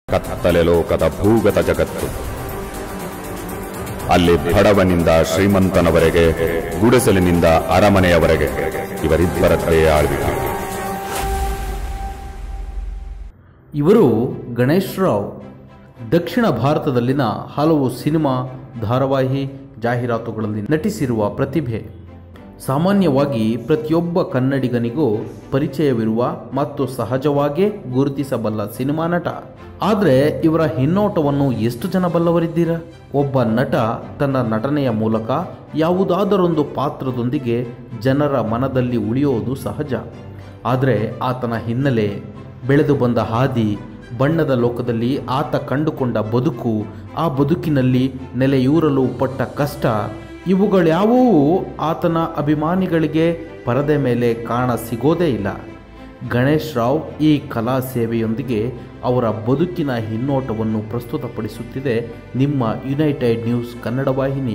ಕತ್ತಲೆ ಲೋಕದ ಭೂಗತ ಜಗತ್ತು. ಅಲ್ಲಿ ಬಡವನಿಂದ ಶ್ರೀಮಂತನವರೆಗೆ, ಗುಡಿಸಲಿನಿಂದ ಅರಮನೆಯವರೆಗೆ ಇವರಿಬ್ಬರದ್ದೇ ಆಳ್ವಿಕೆ. ಇವರು ಗಣೇಶ್ ರಾವ್. ದಕ್ಷಿಣ ಭಾರತದಲ್ಲಿನ ಹಲವು ಸಿನಿಮಾ, ಧಾರಾವಾಹಿ, ಜಾಹೀರಾತುಗಳಲ್ಲಿ ನಟಿಸಿರುವ ಪ್ರತಿಭೆ. ಸಾಮಾನ್ಯವಾಗಿ ಪ್ರತಿಯೊಬ್ಬ ಕನ್ನಡಿಗನಿಗೂ ಪರಿಚಯವಿರುವ ಮತ್ತು ಸಹಜವಾಗೇ ಗುರುತಿಸಬಲ್ಲ ಸಿನಿಮಾ ನಟ. ಆದರೆ ಇವರ ಹಿನ್ನೋಟವನ್ನು ಎಷ್ಟು ಜನ ಬಲ್ಲವರಿದ್ದೀರಾ? ಒಬ್ಬ ನಟ ತನ್ನ ನಟನೆಯ ಮೂಲಕ ಯಾವುದಾದರೊಂದು ಪಾತ್ರದೊಂದಿಗೆ ಜನರ ಮನದಲ್ಲಿ ಉಳಿಯೋದು ಸಹಜ. ಆದರೆ ಆತನ ಹಿನ್ನೆಲೆ, ಬೆಳೆದು ಬಂದ ಹಾದಿ, ಬಣ್ಣದ ಲೋಕದಲ್ಲಿ ಆತ ಕಂಡುಕೊಂಡ ಬದುಕು, ಆ ಬದುಕಿನಲ್ಲಿ ನೆಲೆಯೂರಲು ಪಟ್ಟ ಕಷ್ಟ, ಇವುಗಳ್ಯಾವೂ ಆತನ ಅಭಿಮಾನಿಗಳಿಗೆ ಪರದೆ ಮೇಲೆ ಕಾಣ ಸಿಗೋದೇ ಇಲ್ಲ. ಗಣೇಶ್ ರಾವ್ ಈ ಕಲಾ ಸೇವೆಯೊಂದಿಗೆ ಅವರ ಬದುಕಿನ ಹಿನ್ನೋಟವನ್ನು ಪ್ರಸ್ತುತಪಡಿಸುತ್ತಿದೆ ನಿಮ್ಮ ಯುನೈಟೆಡ್ ನ್ಯೂಸ್ ಕನ್ನಡ ವಾಹಿನಿ.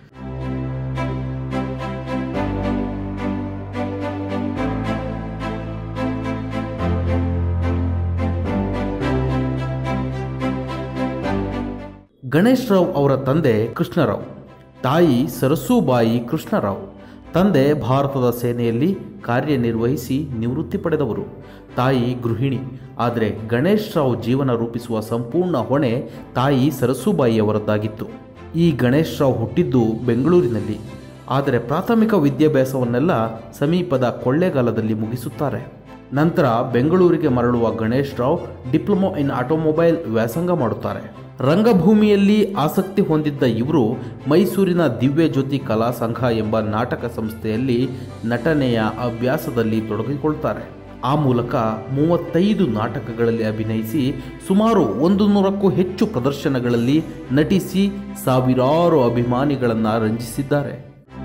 ಗಣೇಶ್ ರಾವ್ ಅವರ ತಂದೆ ಕೃಷ್ಣರಾವ್, ತಾಯಿ ಸರಸೂಬಾಯಿ ಕೃಷ್ಣರಾವ್. ತಂದೆ ಭಾರತದ ಸೇನೆಯಲ್ಲಿ ಕಾರ್ಯನಿರ್ವಹಿಸಿ ನಿವೃತ್ತಿ ಪಡೆದವರು. ತಾಯಿ ಗೃಹಿಣಿ. ಆದರೆ ಗಣೇಶ್ ರಾವ್ ಜೀವನ ರೂಪಿಸುವ ಸಂಪೂರ್ಣ ಹೊಣೆ ತಾಯಿ ಸರಸೂಬಾಯಿಯವರದ್ದಾಗಿತ್ತು. ಈ ಗಣೇಶ್ ರಾವ್ ಹುಟ್ಟಿದ್ದು ಬೆಂಗಳೂರಿನಲ್ಲಿ. ಆದರೆ ಪ್ರಾಥಮಿಕ ವಿದ್ಯಾಭ್ಯಾಸವನ್ನೆಲ್ಲ ಸಮೀಪದ ಕೊಳ್ಳೇಗಾಲದಲ್ಲಿ ಮುಗಿಸುತ್ತಾರೆ. ನಂತರ ಬೆಂಗಳೂರಿಗೆ ಮರಳುವ Ganesh Rao diploma in automobile ವ್ಯಾಸಂಗ ಮಾಡುತ್ತಾರೆ. ರಂಗಭೂಮಿಯಲ್ಲಿ ಆಸಕ್ತಿ ಹೊಂದಿದ್ದ ಇವರು ಮೈಸೂರಿನ ದಿವ್ಯ ಜ್ಯೋತಿ ಕಲಾ ಸಂಘ ಎಂಬ ನಾಟಕ ಸಂಸ್ಥೆಯಲ್ಲಿ ನಟನೆಯ ಅಭ್ಯಾಸದಲ್ಲಿ ತೊಡಗಿಕೊಳ್ತಾರೆ. ಆ ಮೂಲಕ 35 ನಾಟಕಗಳಲ್ಲಿ ಅಭಿನಯಿಸಿ ಸುಮಾರು 100ಕ್ಕೂ ಹೆಚ್ಚು ಪ್ರದರ್ಶನಗಳಲ್ಲಿ ನಟಿಸಿ ಸಾವಿರಾರು ಅಭಿಮಾನಿಗಳನ್ನು ರಂಜಿಸಿದ್ದಾರೆ.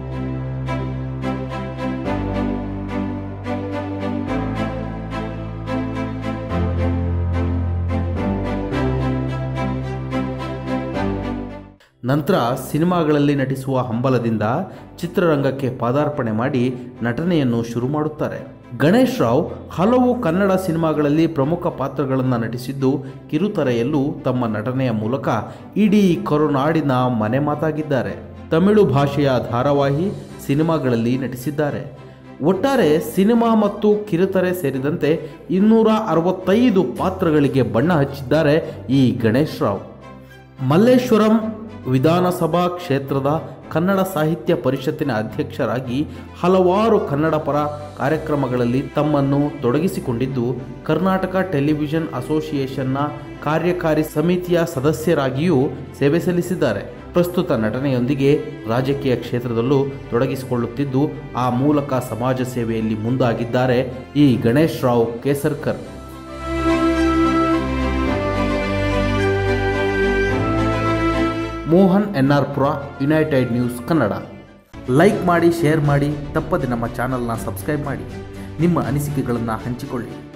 ನಂತರ ಸಿನಿಮಾಗಳಲ್ಲಿ ನಟಿಸುವ ಹಂಬಲದಿಂದ ಚಿತ್ರರಂಗಕ್ಕೆ ಪಾದಾರ್ಪಣೆ ಮಾಡಿ ನಟನೆಯನ್ನು ಶುರು ಮಾಡುತ್ತಾರೆ. ಗಣೇಶ್ ರಾವ್ ಹಲವು ಕನ್ನಡ ಸಿನಿಮಾಗಳಲ್ಲಿ ಪ್ರಮುಖ ಪಾತ್ರಗಳನ್ನು ನಟಿಸಿದ್ದು, ಕಿರುತೆರೆಯಲ್ಲೂ ತಮ್ಮ ನಟನೆಯ ಮೂಲಕ ಇಡೀ ಕರುನಾಡಿನ ಮನೆ ಮಾತಾಗಿದ್ದಾರೆ. ತಮಿಳು ಭಾಷೆಯ ಧಾರಾವಾಹಿ, ಸಿನಿಮಾಗಳಲ್ಲಿ ನಟಿಸಿದ್ದಾರೆ. ಒಟ್ಟಾರೆ ಸಿನಿಮಾ ಮತ್ತು ಕಿರುತೆರೆ ಸೇರಿದಂತೆ 265 ಪಾತ್ರಗಳಿಗೆ ಬಣ್ಣ ಹಚ್ಚಿದ್ದಾರೆ ಈ ಗಣೇಶ್ ರಾವ್. ಮಲ್ಲೇಶ್ವರಂ ವಿಧಾನಸಭಾ ಕ್ಷೇತ್ರದ ಕನ್ನಡ ಸಾಹಿತ್ಯ ಪರಿಷತ್ತಿನ ಅಧ್ಯಕ್ಷರಾಗಿ ಹಲವಾರು ಕನ್ನಡ ಪರ ಕಾರ್ಯಕ್ರಮಗಳಲ್ಲಿ ತಮ್ಮನ್ನು ತೊಡಗಿಸಿಕೊಂಡಿದ್ದು, ಕರ್ನಾಟಕ ಟೆಲಿವಿಷನ್ ಅಸೋಸಿಯೇಷನ್ನ ಕಾರ್ಯಕಾರಿ ಸಮಿತಿಯ ಸದಸ್ಯರಾಗಿಯೂ ಸೇವೆ ಸಲ್ಲಿಸಿದ್ದಾರೆ. ಪ್ರಸ್ತುತ ನಟನೆಯೊಂದಿಗೆ ರಾಜಕೀಯ ಕ್ಷೇತ್ರದಲ್ಲೂ ತೊಡಗಿಸಿಕೊಳ್ಳುತ್ತಿದ್ದು, ಆ ಮೂಲಕ ಸಮಾಜ ಸೇವೆಯಲ್ಲಿ ಮುಂದಾಗಿದ್ದಾರೆ ಈ Ganesh Rao Kesarkar. Mohan NR. Pura, united news Kannada. Like ಮಾಡಿ, ಶೇರ್ ಮಾಡಿ, ತಪ್ಪದೆ ನಮ್ಮ ಚಾನಲ್ನ ಸಬ್ಸ್ಕ್ರೈಬ್ ಮಾಡಿ. ನಿಮ್ಮ ಅನಿಸಿಕೆಗಳನ್ನು ಹಂಚಿಕೊಳ್ಳಿ.